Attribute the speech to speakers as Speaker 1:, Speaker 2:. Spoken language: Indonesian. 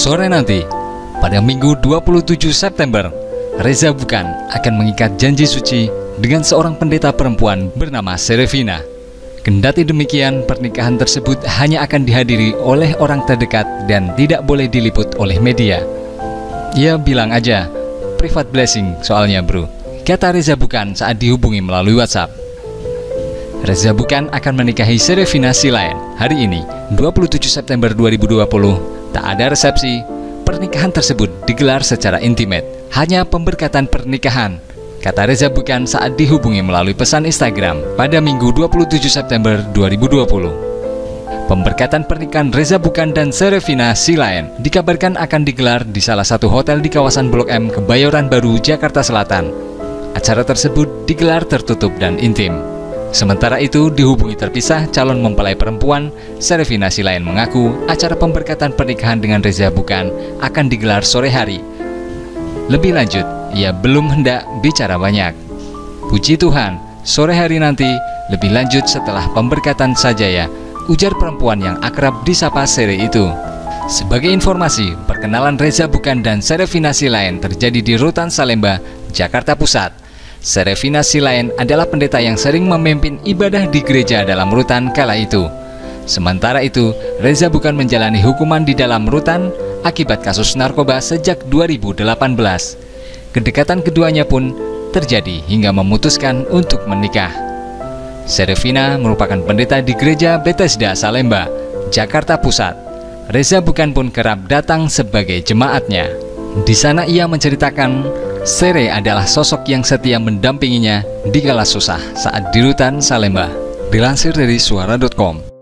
Speaker 1: Sore nanti, pada Minggu 27 September, Reza Bukan akan mengikat janji suci dengan seorang pendeta perempuan bernama Serefina. Kendati demikian, pernikahan tersebut hanya akan dihadiri oleh orang terdekat dan tidak boleh diliput oleh media. Ya bilang aja, private blessing soalnya bro, kata Reza Bukan saat dihubungi melalui WhatsApp. Reza Bukan akan menikahi Serefina Silayan hari ini, 27 September 2020. Tak ada resepsi, pernikahan tersebut digelar secara intimate, hanya pemberkatan pernikahan, kata Reza Bukan saat dihubungi melalui pesan Instagram pada Minggu 27 September 2020. Pemberkatan pernikahan Reza Bukan dan Serefina Silayan dikabarkan akan digelar di salah satu hotel di kawasan Blok M, Kebayoran Baru, Jakarta Selatan. Acara tersebut digelar tertutup dan intim. Sementara itu, dihubungi terpisah calon mempelai perempuan, Serefina Silayan mengaku acara pemberkatan pernikahan dengan Reza Bukan akan digelar sore hari. Lebih lanjut, ia belum hendak bicara banyak. Puji Tuhan, sore hari nanti lebih lanjut setelah pemberkatan saja ya, ujar perempuan yang akrab disapa Sere itu. Sebagai informasi, perkenalan Reza Bukan dan Serefina Silayan terjadi di Rutan Salemba, Jakarta Pusat. Serefina Silayan adalah pendeta yang sering memimpin ibadah di gereja dalam rutan kala itu. Sementara itu, Reza Bukan menjalani hukuman di dalam rutan akibat kasus narkoba sejak 2018. Kedekatan keduanya pun terjadi hingga memutuskan untuk menikah. Serefina merupakan pendeta di gereja Bethesda Salemba, Jakarta Pusat. Reza Bukan pun kerap datang sebagai jemaatnya. Di sana ia menceritakan Sere adalah sosok yang setia mendampinginya di kala susah saat di rutan Salemba. Dilansir dari suara.com.